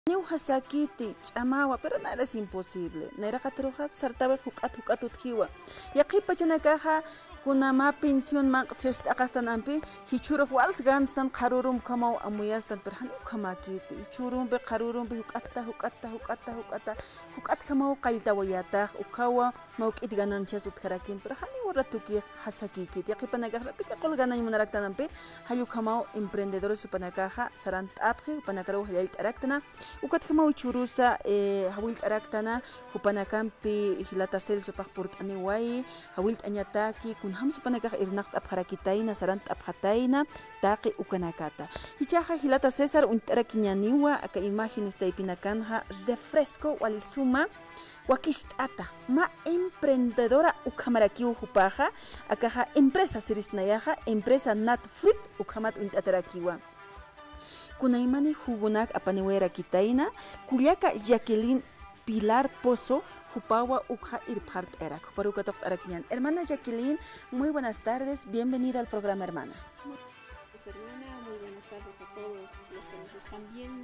Niu hasakiti ch'amawa, pero nada es imposible. Nera katruja sartabe huk'at utjiwa. Yaqipa chanakaja kunama pensión man akastan ampi hichuruj wals ganstan qarurum kamau amuyastan pero hani kamakiti hichurum be qarurum be huk'at kamau qaltawayata ukawa mawk'it gananchas utkarakin pero hani waratuki hasakikit yaqipa nakaja ratuki qol ganan munaraktan ampi hayu kamau emprendedores supanakaja sarant apje upanakaru hayal taraktana ukat kamau churusa hawil taraktana upanakampi hilatasel supaq purt'ani wai hawil anyataki ham supanakaj irnaqt apjarakitayna sarant apjatayna taqi ukanakata hichaja hilata César untarakiñaniwa aka imágenes taypinakanja refresco walisuma wakisht'ata ma emprendedora ukamarakiu hupaja akaja empresa sirisnayaja empresa Nat Fruit ukamat unt'atarakiwa kunaymani hugunak apaniwera kitayna kullaka Jacqueline Pilar Pozo Jupawa Uja Irpart Era, Juparuca Araquian. Hermana Jacqueline, muy buenas tardes, bienvenida al programa, hermana. Hermana, muy buenas tardes a todos los que nos están viendo.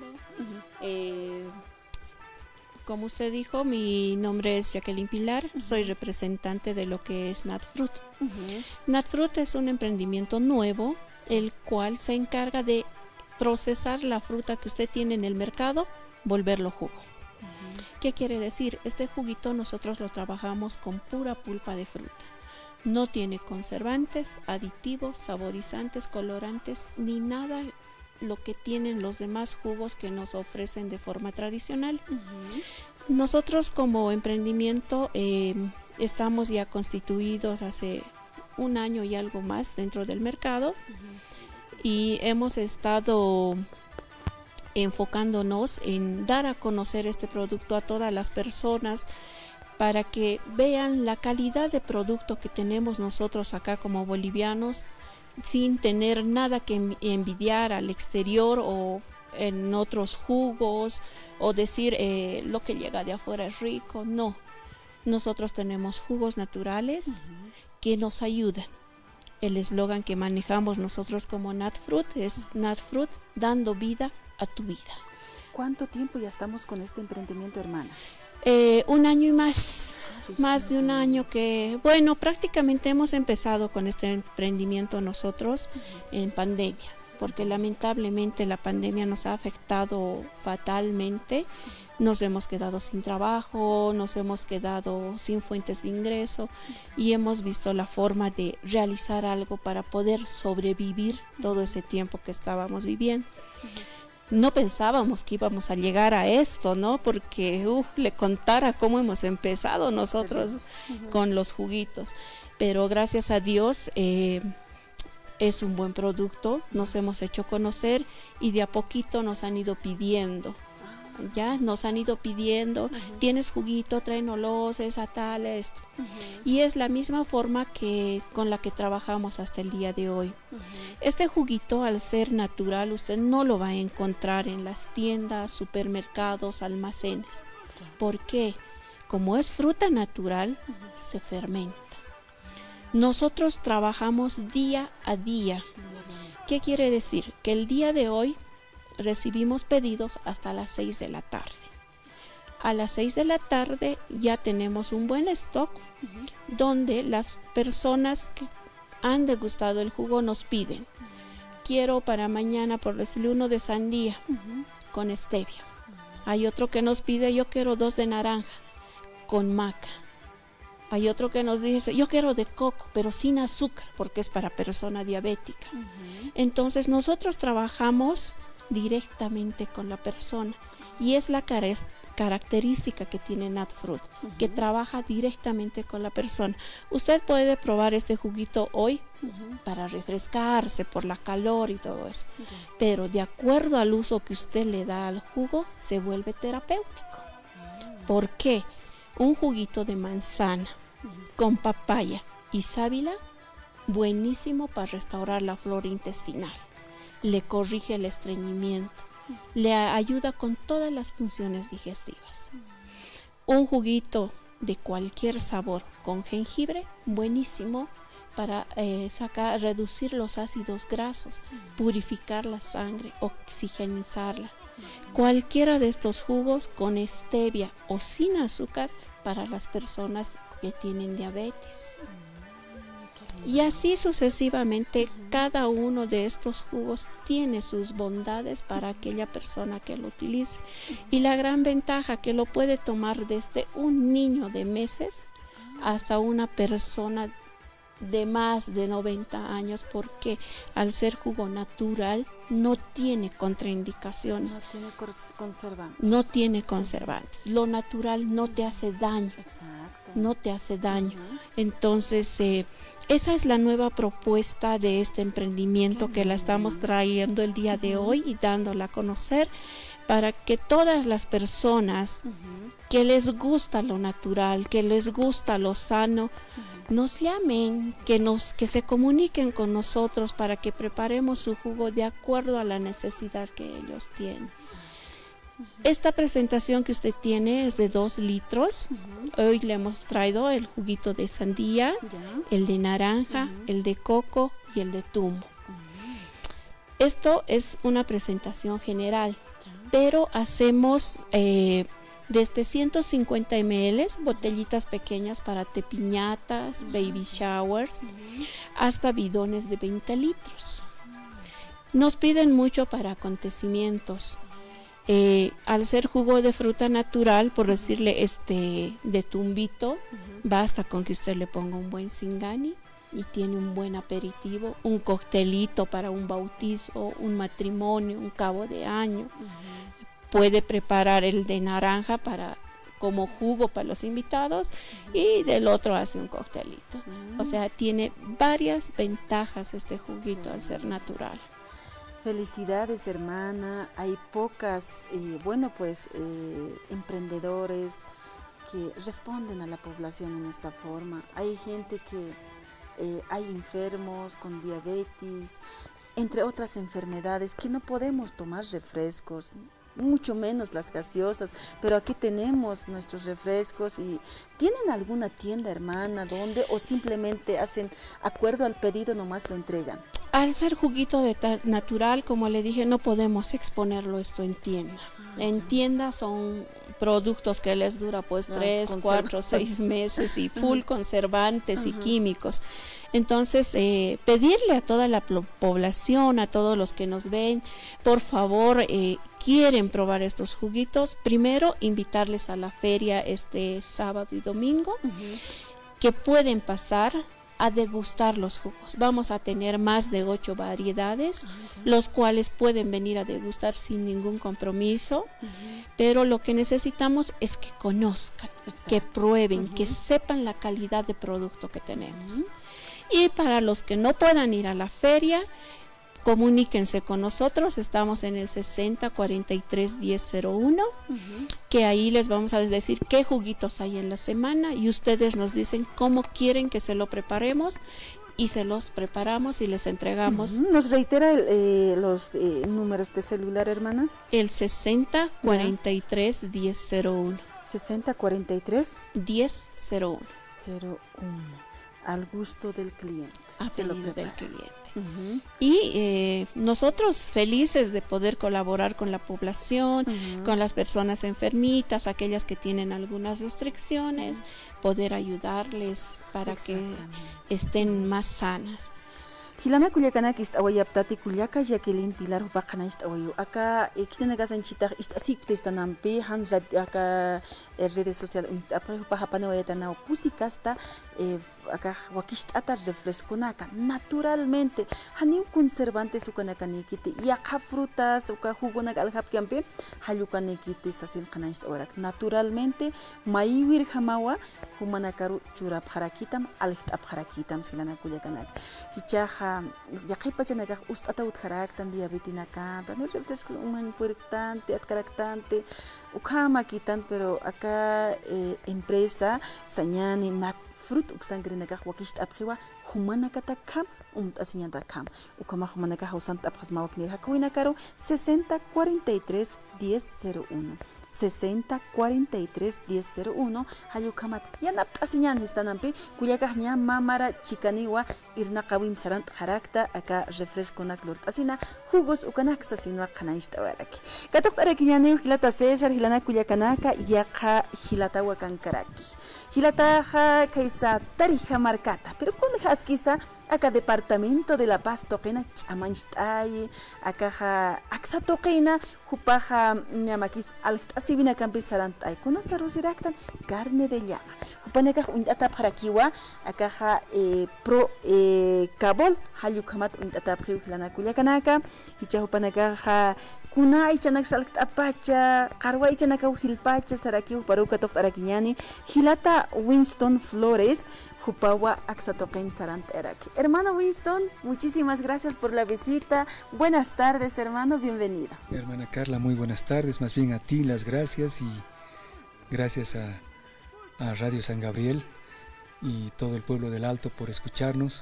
Como usted dijo, mi nombre es Jacqueline Pilar, soy representante de lo que es Nat Fruit. Nat Fruit es un emprendimiento nuevo, el cual se encarga de procesar la fruta que usted tiene en el mercado, volverlo jugo. ¿Qué quiere decir? Este juguito nosotros lo trabajamos con pura pulpa de fruta. No tiene conservantes, aditivos, saborizantes, colorantes, ni nada lo que tienen los demás jugos que nos ofrecen de forma tradicional. Nosotros como emprendimiento estamos ya constituidos hace un año y algo más dentro del mercado y hemos estado enfocándonos en dar a conocer este producto a todas las personas para que vean la calidad de producto que tenemos nosotros acá como bolivianos sin tener nada que envidiar al exterior o en otros jugos o decir lo que llega de afuera es rico. No, nosotros tenemos jugos naturales que nos ayudan. El eslogan que manejamos nosotros como Nat Fruit es Nat Fruit dando vida a tu vida. ¿Cuánto tiempo ya estamos con este emprendimiento, hermana? Un año y más de un año que, bueno, prácticamente hemos empezado con este emprendimiento nosotros en pandemia, porque lamentablemente la pandemia nos ha afectado fatalmente. Nos hemos quedado sin trabajo, nos hemos quedado sin fuentes de ingreso y hemos visto la forma de realizar algo para poder sobrevivir todo ese tiempo que estábamos viviendo. No pensábamos que íbamos a llegar a esto, ¿no? Porque le contara cómo hemos empezado nosotros con los juguitos. Pero gracias a Dios es un buen producto, nos hemos hecho conocer y de a poquito nos han ido pidiendo. Ya nos han ido pidiendo, tienes juguito, tráenos esa tal, esto. Y es la misma forma que con la que trabajamos hasta el día de hoy. Este juguito, al ser natural, usted no lo va a encontrar en las tiendas, supermercados, almacenes. ¿Por qué? Como es fruta natural, se fermenta. Nosotros trabajamos día a día. ¿Qué quiere decir? Que el día de hoy recibimos pedidos hasta las 6 de la tarde. A las 6 de la tarde ya tenemos un buen stock donde las personas que han degustado el jugo nos piden, quiero para mañana, por decirle, uno de sandía con stevia. Hay otro que nos pide, yo quiero 2 de naranja con maca. Hay otro que nos dice, yo quiero de coco, pero sin azúcar, porque es para persona diabética. Entonces nosotros trabajamos directamente con la persona y es la característica que tiene Nat Fruit, que trabaja directamente con la persona. Usted puede probar este juguito hoy para refrescarse por la calor y todo eso, pero de acuerdo al uso que usted le da al jugo se vuelve terapéutico. ¿Por qué? Un juguito de manzana con papaya y sábila, buenísimo para restaurar la flora intestinal. Le corrige el estreñimiento, le ayuda con todas las funciones digestivas. Un juguito de cualquier sabor con jengibre, buenísimo para reducir los ácidos grasos, purificar la sangre, oxigenizarla. cualquiera de estos jugos con stevia o sin azúcar para las personas que tienen diabetes. Y así sucesivamente, cada uno de estos jugos tiene sus bondades para aquella persona que lo utilice. Y la gran ventaja que lo puede tomar desde un niño de meses hasta una persona de más de 90 años, porque al ser jugo natural no tiene contraindicaciones. No tiene conservantes. No tiene conservantes. Lo natural no te hace daño. Exacto. No te hace daño. Entonces, esa es la nueva propuesta de este emprendimiento que la estamos trayendo el día de hoy y dándola a conocer para que todas las personas que les gusta lo natural, que les gusta lo sano, nos llamen, que se comuniquen con nosotros para que preparemos su jugo de acuerdo a la necesidad que ellos tienen. Esta presentación que usted tiene es de 2 litros. Hoy le hemos traído el juguito de sandía, el de naranja, el de coco y el de tumbo. Esto es una presentación general, pero hacemos desde 150 ml, botellitas pequeñas para piñatas, baby showers, hasta bidones de 20 litros. Nos piden mucho para acontecimientos. Al ser jugo de fruta natural, por decirle de tumbito, basta con que usted le ponga un buen singani y tiene un buen aperitivo, un coctelito para un bautizo, un matrimonio, un cabo de año. Puede preparar el de naranja como jugo para los invitados y del otro hace un coctelito. O sea, tiene varias ventajas este juguito al ser natural. Felicidades, hermana. Hay pocas, emprendedores que responden a la población en esta forma. Hay gente que hay enfermos con diabetes, entre otras enfermedades, que no podemos tomar refrescos, mucho menos las gaseosas, pero aquí tenemos nuestros refrescos. ¿Y tienen alguna tienda, hermana, donde o simplemente hacen acuerdo al pedido, nomás lo entregan? Al ser juguito natural, como le dije, no podemos exponerlo esto en tienda. En tienda son productos que les dura pues 3, 4, 6 meses y full conservantes y químicos. Entonces, pedirle a toda la población, a todos los que nos ven, por favor, quieren probar estos juguitos, primero invitarles a la feria este sábado y domingo, que pueden pasar a degustar los jugos. Vamos a tener más de 8 variedades, los cuales pueden venir a degustar sin ningún compromiso, pero lo que necesitamos es que conozcan, que prueben, que sepan la calidad de producto que tenemos. Y para los que no puedan ir a la feria, comuníquense con nosotros, estamos en el 6043-1001, que ahí les vamos a decir qué juguitos hay en la semana y ustedes nos dicen cómo quieren que se lo preparemos y se los preparamos y les entregamos. ¿Nos reitera los números de celular, hermana? El 6043-1001. 6043-1001. 01. Al gusto del cliente. A pedido del cliente. Y nosotros felices de poder colaborar con la población, con las personas enfermitas, aquellas que tienen algunas restricciones, poder ayudarles para que estén más sanas. Hilana kuliakanak istawayaptati kuliaka Jacqueline Pilar hupaqana istawayu. Acá kitanaгаsanchita istasipte istanampi hanjat acá redes sociales apre hupahapana wayatana pusikasta acá wakistata refresconaka naturalmente hanin conservantes sukanakanekite yaqa frutas uka jugonak alhapkampe halukanekite sasin qana istawarak naturalmente maywir hamawa humanakaru churap harakitam alhitap harakitam hilana kuliakanak hichaja yaqipachanakaq ustata utharaktan diabetinaka no refresco un puertante atcaractante ukama quitan, pero acá empresa sañani nat fruit uksangrinakaq wakisht apjiwa humanakata kam asiñanta kam ukama humanaka hausanta apjas mawak nir hakuina caro 60 43 1001 60 43 1001 hayukamat yanap asiñan estanampi kuyakaj ña mamara chikaniwa irna qawim sarant jarakta acá refresco naklurt asina jugos ukanak sasinwa qanayshta waraki katuq araki ñani hilata César hilana kuyakanaka yaqa hilata wakankaraki hilataja kaisa tarija marcata pero kun haskisa acá departamento de La Paz toqena chamanchtay acá aksa toqena hupaja ñamakis altasibina campi sarantay kuna sarusiraktan carne de llama hupaneka untata parakiwa acá pro cabol hayukamat untata hilana kuyakanaka hicha hupaneka kuna ichanak salkt apacha qarwa ichanaka hilpacha saraki paruka toq arakiñani hilata Winston Flores Jupawa Axatoquen Saranteraki. Hermano Winston, muchísimas gracias por la visita. Buenas tardes, hermano, bienvenido. Hermana Carla, muy buenas tardes. Más bien a ti las gracias y gracias a Radio San Gabriel y todo el pueblo del Alto por escucharnos.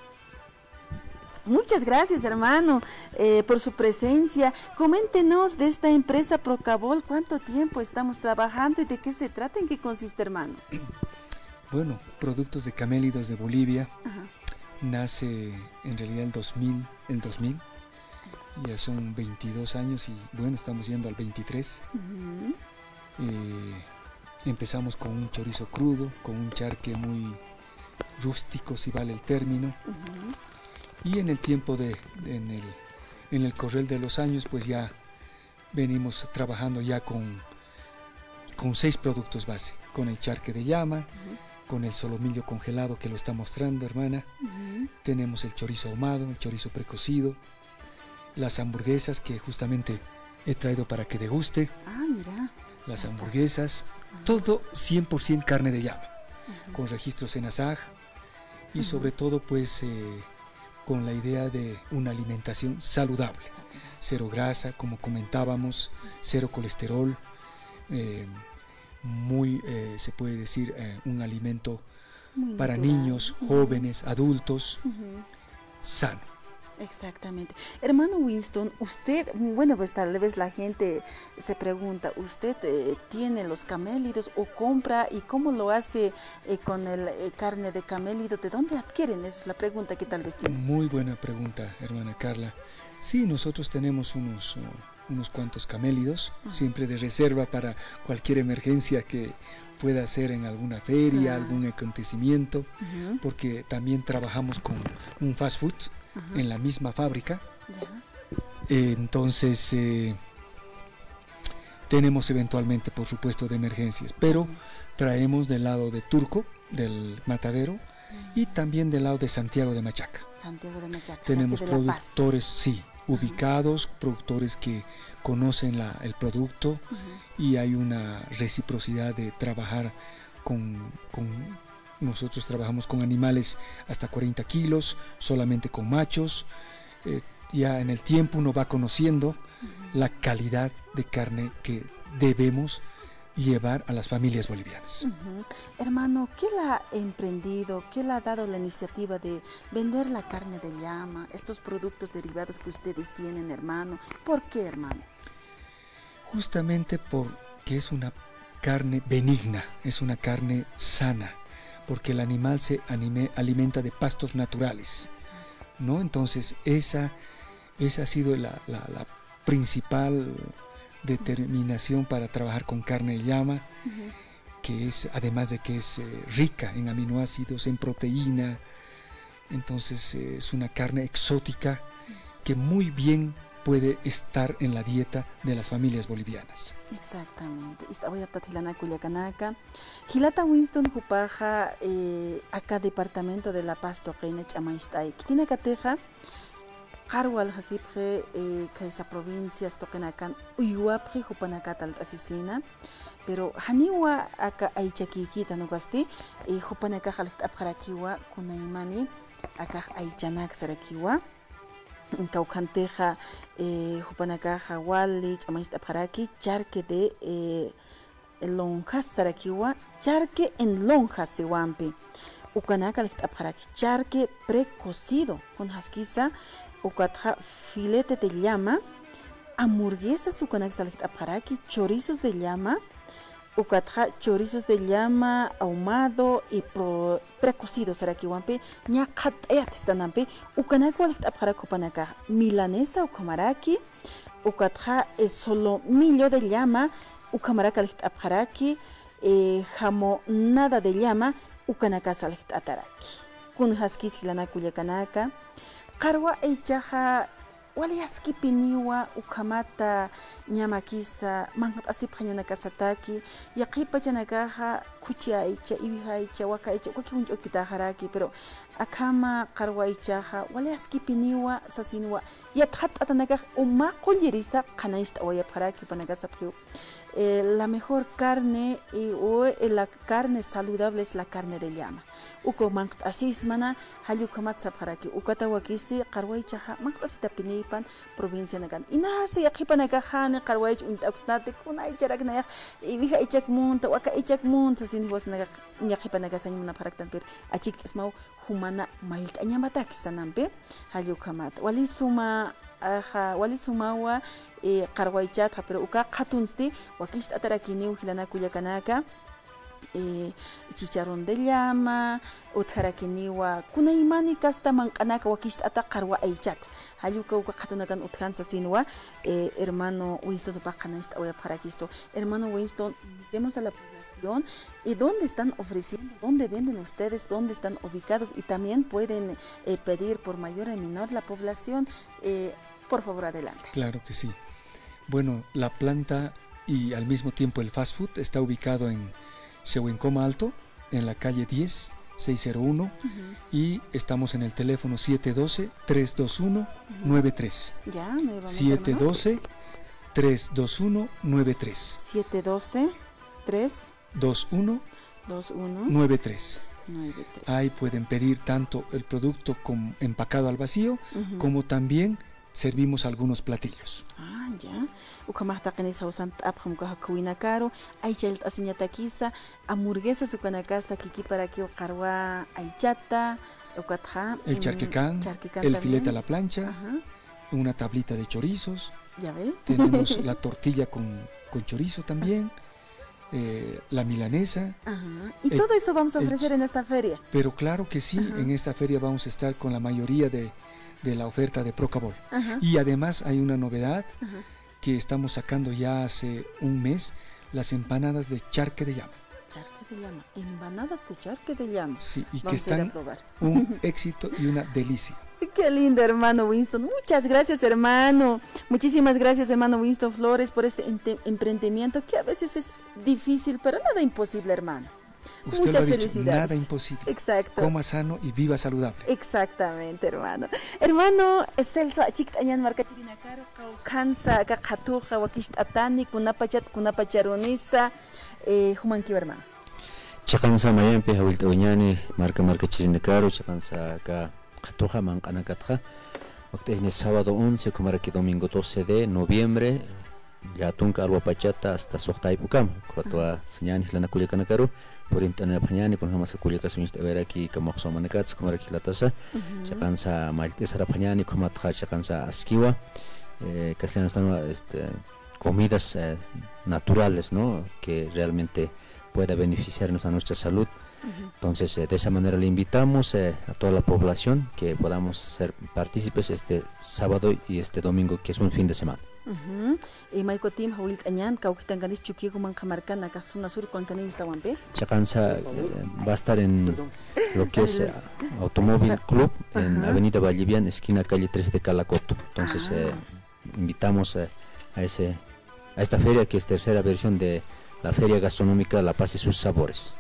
Muchas gracias, hermano, por su presencia. Coméntenos de esta empresa Procabol, cuánto tiempo estamos trabajando y de qué se trata, en qué consiste, hermano. Bueno, productos de camélidos de Bolivia. Ajá. Nace en realidad el 2000, ya son 22 años y bueno, estamos yendo al 23. Empezamos con un chorizo crudo, con un charque muy rústico, si vale el término. Y en el tiempo en el correr de los años, pues ya venimos trabajando ya con 6 productos base, con el charque de llama, con el solomillo congelado que lo está mostrando, hermana. Tenemos el chorizo ahumado, el chorizo precocido, las hamburguesas que justamente he traído para que deguste. Ah, mira. Las hamburguesas, todo 100% carne de llama, con registros en ASAG y sobre todo pues con la idea de una alimentación saludable. Cero grasa, como comentábamos, cero colesterol, se puede decir un alimento muy para natural. Niños, jóvenes, adultos, sano. Exactamente. Hermano Winston, usted, bueno, pues tal vez la gente se pregunta, ¿usted tiene los camélidos o compra y cómo lo hace con el carne de camélido? ¿De dónde adquieren? Esa es la pregunta que tal vez tiene. Muy buena pregunta, hermana Carla. Sí, nosotros tenemos unos cuantos camélidos, siempre de reserva para cualquier emergencia que pueda ser en alguna feria, algún acontecimiento, porque también trabajamos con un fast food en la misma fábrica. Entonces tenemos eventualmente, por supuesto, de emergencias, pero traemos del lado de Turco, del Matadero, y también del lado de Santiago de Machaca. Tenemos productores, sí, ubicados, productores que conocen el producto y hay una reciprocidad de trabajar nosotros trabajamos con animales hasta 40 kilos, solamente con machos. Ya en el tiempo uno va conociendo la calidad de carne que debemos llevar a las familias bolivianas. Hermano, ¿qué la ha emprendido? ¿Qué le ha dado la iniciativa de vender la carne de llama, estos productos derivados que ustedes tienen, hermano? ¿Por qué, hermano? Justamente porque es una carne benigna, es una carne sana, porque el animal se alimenta de pastos naturales, ¿no? Entonces esa ha sido la principal determinación para trabajar con carne de llama, que es, además de que es rica en aminoácidos, en proteína. Entonces es una carne exótica que muy bien puede estar en la dieta de las familias bolivianas. Exactamente. Voy a Hilana Culiacanaka. Hilata Winston Jupaja, acá departamento de La Paz, Toqueine, Chamaistay. Kitina Cateja, Carwal Hasipre, Kaisa provincias, Toquenacan, Uyuapri, Jupanacatal, Asesina. Pero Haniwa, acá Aichaquiquita, no gasti, Jupanaca Halit Abharakiwa, Kunaimani, acá Aichanak Sarakiwa. Caucanteja, Jupanacaja, Wali, Chamanchita Paraki, charque de lonjas Sarakiwa, charque en lonjas Siwampi. ukanaka liqt'apqaraki charque precocido con hasquisa ukatja filete de llama, hamburguesas ukanaka liqt'apqaraki, chorizos de llama, ukatja chorizos de llama ahumado y precocido sarakiwanpi ña qat'ayat estananpi ukanaka liqt'apqaraki upanaka milanesa ukamaraki, ukatja solomillo de llama ukamaraka liqt'apqaraki, jamonada de llama ukanaka liqt'ataraki kun haskis hilana kullakanaka qarwa aychaja waliyaskipiniwa ukamata ñamakisa manqat'asipqa ñanakasataki yaqipachanakaja kuchi aycha iwija aycha waka aycha waki hunch'ukitajaraki pero akama qarwa aychaja waliyaskipiniwa sasiniwa yatqat'atanakaj umaqullirisa qanaysta awayapjaraki panakasapqiu. La mejor carne o la carne saludable es la carne de llama. Uko manqt'asis mana hallukamat sapjaraki ukata wakisi qarwaychaja manqt'asita pinipan provincia nakan inasi yaqipanakajani qarwaych unt'akusnate kunaycharaknayaj iwija aychak munta waka aychak munta sini wasnaqa yaqipanakasaña munapharaktanpir achiktasmaw humana maylt'añamataki sananpi hallukamat wali sumawa qarwaychatqa pero uka qatunsti wakishta atarakiniw hilana kullakanaka chicharrón de llama utjarakiniwa kunaymani kasta manqanaka wakishta ata qarwa aychata halluka uka qatunakan utjansa sinwa hermano Winston paqanashta awayapqarakisto hermano Winston invitemos a la población y dónde están ofreciendo, dónde venden ustedes, dónde están ubicados y también pueden pedir por mayor y menor la población. Por favor, adelante. Claro que sí. Bueno, la planta y al mismo tiempo el fast food está ubicado en Sehuencoma Alto, en la calle 10, 601, y estamos en el teléfono 712-321-93. Ya, nuevamente. 712-321-93. 712-321-93. Ahí pueden pedir tanto el producto empacado al vacío, como también servimos algunos platillos. Ah, ya. Ukamahtakanisa usant aphamkaha kuinakaro, aychalt asiñatakisa, hamburguesas ukanakasa kiki para que qarwa aychata, ukatja, el charquecán, el filete a la plancha, una tablita de chorizos. Ya ve. Tenemos la tortilla con chorizo también. La milanesa. Y todo eso vamos a ofrecer en esta feria. Pero claro que sí, en esta feria vamos a estar con la mayoría de la oferta de Procabol. Y además hay una novedad que estamos sacando ya hace un mes, las empanadas de charque de llama. Charque de llama, empanadas de charque de llama. Sí, y que están un éxito y una delicia. Qué lindo, hermano Winston. Muchas gracias, hermano. Muchísimas gracias, hermano Winston Flores, por este emprendimiento que a veces es difícil, pero nada imposible, hermano. Usted Muchas lo ha dicho, felicidades. nada imposible. Exacto. Coma sano y viva saludable. Exactamente, hermano. Hermano Celso achiktañan markachirina caro kansa kakatuja wakisht atani kunapachat kunapacharonisa humankiwa, hermano. Chakansa mayampi hawilta uñani marca chirina caro chakansa ka Katuja manqanakatja. Es el sábado 11, como era que domingo 12 de noviembre, ya tunca algo pachata hasta sohtay pukam. Cuando señanis la nakulikanakaru, por internet pañani con jamás kuliakasun este ver aquí como somanakats, como era que la tasa, chakansa maltesa pañani como atja chakansa askiwa, castellano están comidas naturales, ¿no? Que realmente pueda beneficiarnos a nuestra salud. Entonces, de esa manera le invitamos a toda la población que podamos ser partícipes este sábado y este domingo, que es un fin de semana. Maiko Tim Hawilt Añan, Kaukitanganis Chukigo Mancamarcana, Casuna Sur, Concanis Tawampe. Chacanza va a estar en lo que es Automóvil Club, en Avenida Vallivian, esquina calle 13 de Calacoto. Entonces, invitamos a esta feria, que es tercera versión de la Feria Gastronómica La Paz y sus Sabores.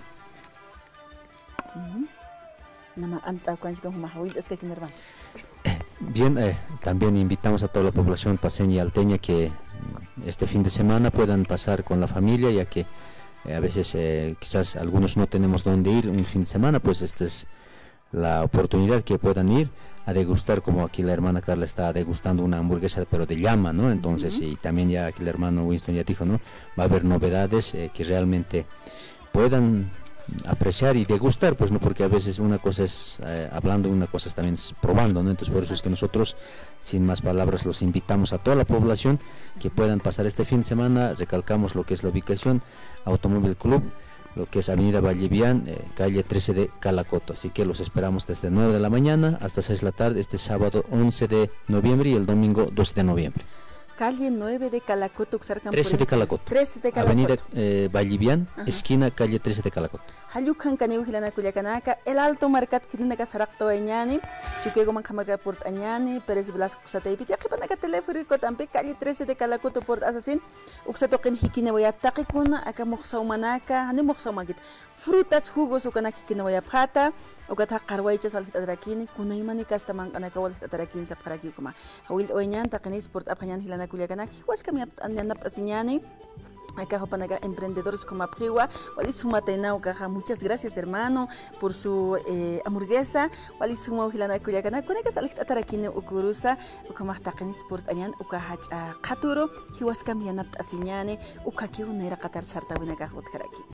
Bien, también invitamos a toda la población paseña y alteña que este fin de semana puedan pasar con la familia, ya que a veces quizás algunos no tenemos dónde ir un fin de semana, pues esta es la oportunidad que puedan ir a degustar, como aquí la hermana Carla está degustando una hamburguesa pero de llama, ¿no? Entonces, y también ya aquí el hermano Winston ya dijo, ¿no? Va a haber novedades que realmente puedan apreciar y degustar, pues no, porque a veces una cosa es hablando, una cosa es también probando, ¿no? Entonces por eso es que nosotros, sin más palabras, los invitamos a toda la población que puedan pasar este fin de semana. Recalcamos lo que es la ubicación, Automóvil Club, lo que es Avenida Vallivian, calle 13 de Calacoto. Así que los esperamos desde 9 de la mañana hasta 6 de la tarde, este sábado 11 de noviembre y el domingo 12 de noviembre. Calle 9 de Calacoto, 13 de Calacoto. 13 de Calacoto. Avenida Vallivian, esquina calle 13 de Calacoto. Hayukan kaneu hilana kuliakanaka, el alto marcat kirinaka sarakto añani, chuquego manjamaga port añani, Pérez Blasco Xataipit, yakipanaka teleférico tampe, calle 13 de Calacoto port asasin, uxatoquen hikine voy a taquicuna, acá moxaumanaka, hani moxaumagit, frutas, jugos, ukanaki kine voy a pata, ukata carwaichas al hitarakini, kunaimani kastaman anaka wal hitarakin sa paraki kuma. Hawil oñan takenis port apañan hilana kuliakanaki, huascami anyanap asiñani. Acá Jopanaga Emprendedores como Apriwa, Wali Sumatena Ocaja, muchas gracias hermano por su hamburguesa, Wali Suma Ujilana Kuyakana, Kunegas Alitarakine Ukurusa, Ukamahtakan Sport Ayan, Ukahach Katuro, Hiwaskam Yanap Asiñane, Ukaki Unera Qatar Sarta Winaka Hotkaraki.